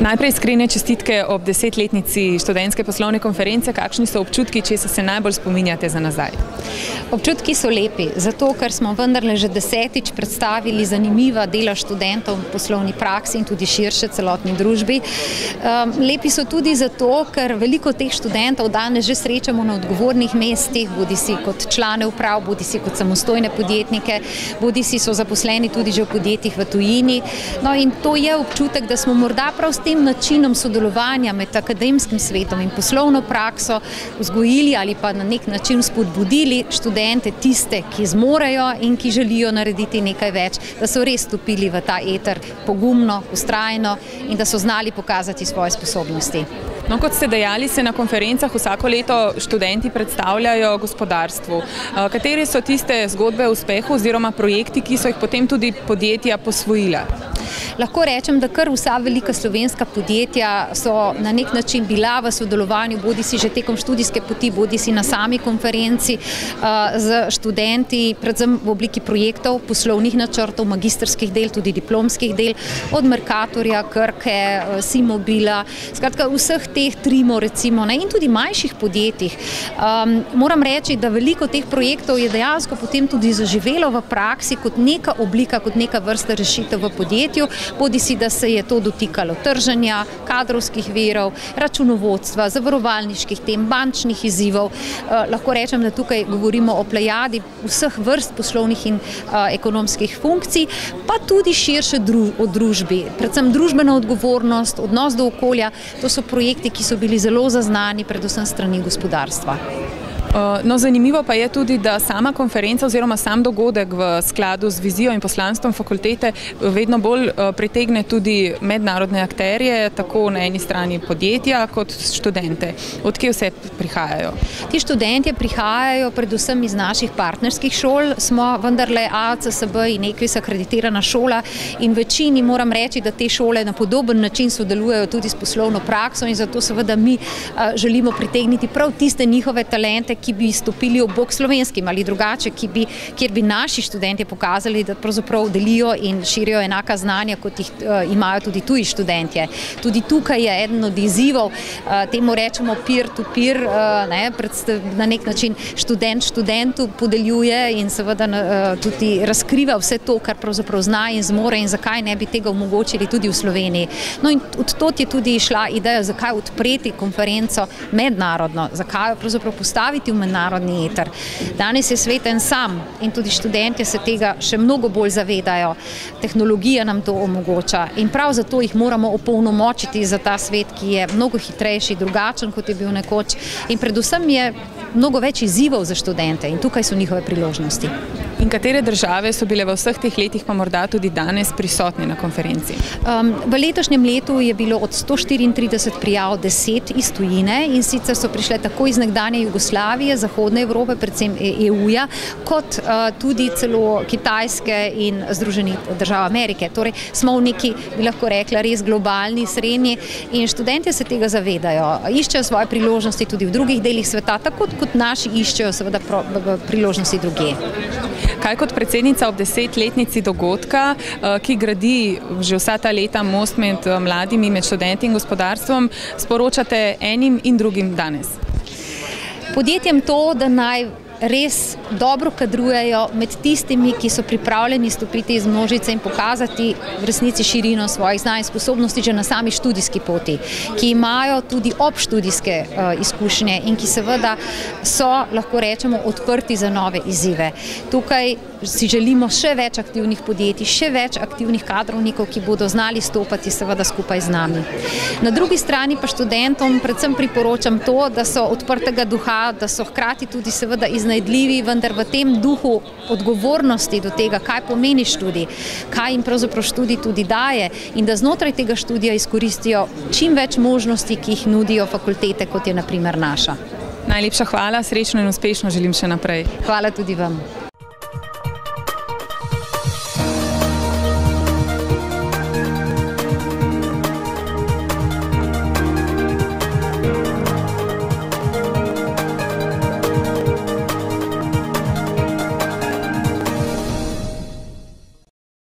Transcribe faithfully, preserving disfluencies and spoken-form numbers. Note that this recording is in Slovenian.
Najprej iskrene čestitke ob desetletnici študentske poslovne konference. Kakšni so občutki, česa se najbolj spominjate za nazaj? Občutki so lepi, zato ker smo vendarle že desetič predstavili zanimiva dela študentov v poslovni praksi in tudi širše celotni družbi. Lepi so tudi zato, ker veliko teh študentov danes že srečamo na odgovornih mestih, bodi si kot člane uprav, bodi si kot samostojne podjetnike, bodi si so zaposleni tudi že v podjetjih v tujini. No in to je občutek, da smo morda prav s tem načinom sodelovanja med akademskim svetom in poslovno prakso vzgojili ali pa na nek način spodbudili študente, tiste, ki zmorejo in ki želijo narediti nekaj več, da so res stopili v ta eter pogumno, vztrajno in da so znali pokazati svoje sposobnosti. No, kot ste dejali, se na konferencah vsako leto študenti predstavljajo gospodarstvu. Katere so tiste zgodbe o uspehu oziroma projekti, ki so jih potem tudi podjetja posvojila? Lahko rečem, da kar vsa velika slovenska podjetja so na nek način bila v sodelovanju, bodi si že tekom študijske poti, bodi si na sami konferenci z študenti, predvsem v obliki projektov, poslovnih načrtov, magistrskih del, tudi diplomskih del, od Mercatorja, Krke, Simobila, skratka vseh teh trimo recimo, ne, in tudi manjših podjetjih. Um, moram reči, da veliko teh projektov je dejansko potem tudi zaživelo v praksi kot neka oblika, kot neka vrsta rešitev v podjetju, bodi si, da se je to dotikalo trženja, kadrovskih virov, računovodstva, zavarovalniških tem, bančnih izzivov. Uh, lahko rečem, da tukaj govorimo o plejadi vseh vrst poslovnih in uh, ekonomskih funkcij, pa tudi širše dru o družbi, predvsem družbena odgovornost, odnos do okolja, to so projekti, ki so bili zelo zaznani, predvsem strani gospodarstva. No, zanimivo pa je tudi, da sama konferenca oziroma sam dogodek v skladu z vizijo in poslanstvom fakultete vedno bolj pritegne tudi mednarodne akterje, tako na eni strani podjetja kot študente. Od kje vse prihajajo? Ti študentje prihajajo predvsem iz naših partnerskih šol, smo vendarle A C S B in Equis akreditirana šola in večini moram reči, da te šole na podoben način sodelujejo tudi s poslovno prakso in zato seveda mi želimo pritegniti prav tiste njihove talente, ki bi stopili ob bok slovenskim ali drugače, ki bi, kjer bi naši študentje pokazali, da pravzaprav delijo in širijo enaka znanja, kot jih uh, imajo tudi tuji študentje. Tudi tukaj je eden od izzivov, uh, temu rečemo peer-to-peer, uh, ne, na nek način študent študentu podeljuje in seveda uh, tudi razkriva vse to, kar pravzaprav zna in zmore in zakaj ne bi tega omogočili tudi v Sloveniji. No in od tod je tudi išla ideja, zakaj odpreti konferenco mednarodno, zakaj pravzaprav postaviti v mednarodni eter. Danes je svet en sam in tudi študentje se tega še mnogo bolj zavedajo. Tehnologija nam to omogoča in prav zato jih moramo opolnomočiti za ta svet, ki je mnogo hitrejši, drugačen, kot je bil nekoč in predvsem je mnogo več izzivov za študente in tukaj so njihove priložnosti. In katere države so bile v vseh teh letih pa morda tudi danes prisotne na konferenci? Um, v letošnjem letu je bilo od sto štiriintrideset prijav deset iz tujine in sicer so prišle tako iz nekdanje Jugoslavije, Zahodne Evrope, predvsem E U-ja, kot uh, tudi celo Kitajske in Združenih držav Amerike. Torej smo v neki, bi lahko rekla, res globalni srednji in študentje se tega zavedajo. Iščejo svoje priložnosti tudi v drugih delih sveta, tako kot naši iščejo seveda pro, priložnosti drugje. Kaj kot predsednica ob desetletnici dogodka, ki gradi že vsa ta leta most med mladimi, med študenti in gospodarstvom, sporočate enim in drugim danes? Podjetjem to, da naj res dobro kadrujejo med tistimi, ki so pripravljeni stopiti iz množice in pokazati v resnici širino svojih znanj in sposobnosti že na sami študijski poti, ki imajo tudi obštudijske uh, izkušnje in ki seveda so, lahko rečemo, odprti za nove izzive. Tukaj si želimo še več aktivnih podjetij, še več aktivnih kadrovnikov, ki bodo znali stopati seveda skupaj z nami. Na drugi strani pa študentom predvsem priporočam to, da so odprtega duha, da so hkrati tudi seveda iznajdljivi, vendar v tem duhu odgovornosti do tega, kaj pomeni študij, kaj jim pravzaprav študij tudi daje in da znotraj tega študija izkoristijo čim več možnosti, ki jih nudijo fakultete, kot je na primer naša. Najlepša hvala, srečno in uspešno želim še naprej. Hvala tudi vam.